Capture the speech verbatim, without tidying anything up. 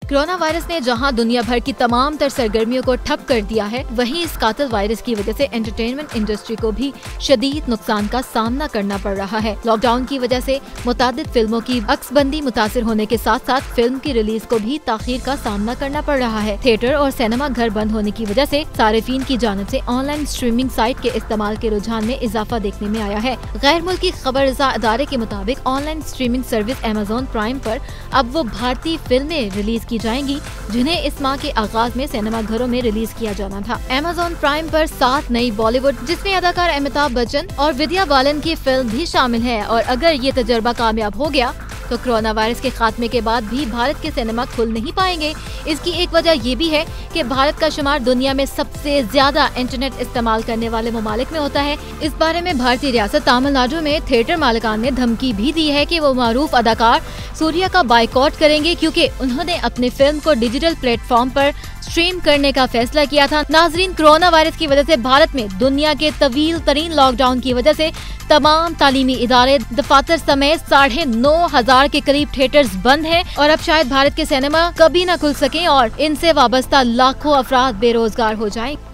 Corona virus ने जहां दुनिया भर की तमाम तर सरगर्मियों को ठप कर दिया है, वहीं इस कातिल वायरस की वजह से एंटरटेनमेंट इंडस्ट्री को भी शदीद नुकसान का सामना करना पड़ रहा है। लॉकडाउन की वजह से मुतादिद फिल्मों की अक्सबंदी मुतासिर होने के साथ साथ फिल्म की रिलीज को भी ताखीर का सामना करना पड़ रहा है। थिएटर और सिनेमा घर बंद होने की वजह से सारिफीन की जानिब से ऑनलाइन स्ट्रीमिंग साइट के इस्तेमाल के रुझान में इजाफा देखने में आया है। गैर मुल्की खबरजा अदारे के मुताबिक online streaming service Amazon Prime पर अब वो भारतीय फिल्में रिलीज की जाएंगी जिन्हें इस माह के आगाज में सिनेमा घरों में रिलीज किया जाना था। अमेज़न प्राइम पर सात नई बॉलीवुड जिसमें अदाकार अमिताभ बच्चन और विद्या बालन की फिल्म भी शामिल है। और अगर ये तजर्बा कामयाब हो गया तो कोरोना वायरस के खात्मे के बाद भी भारत के सिनेमा खुल नहीं पाएंगे। इसकी एक वजह ये भी है कि भारत का शुमार दुनिया में सबसे ज्यादा इंटरनेट इस्तेमाल करने वाले ममालिक में होता है। इस बारे में भारतीय रियासत तमिलनाडु में थिएटर मालिकान ने धमकी भी दी है कि वो मारूफ अदाकार सूर्या का बाइकॉट करेंगे क्योंकि उन्होंने अपनी फिल्म को डिजिटल प्लेटफॉर्म पर स्ट्रीम करने का फैसला किया था। नाजरीन, कोरोना वायरस की वजह से भारत में दुनिया के तवील तरीन लॉकडाउन की वजह से तमाम तालीमी इदारे, दफातर समेत साढ़े नौ हजार के करीब थिएटर्स बंद हैं और अब शायद भारत के सिनेमा कभी न खुल सकें और इनसे वाबस्ता लाखों अफराद बेरोजगार हो जाएं।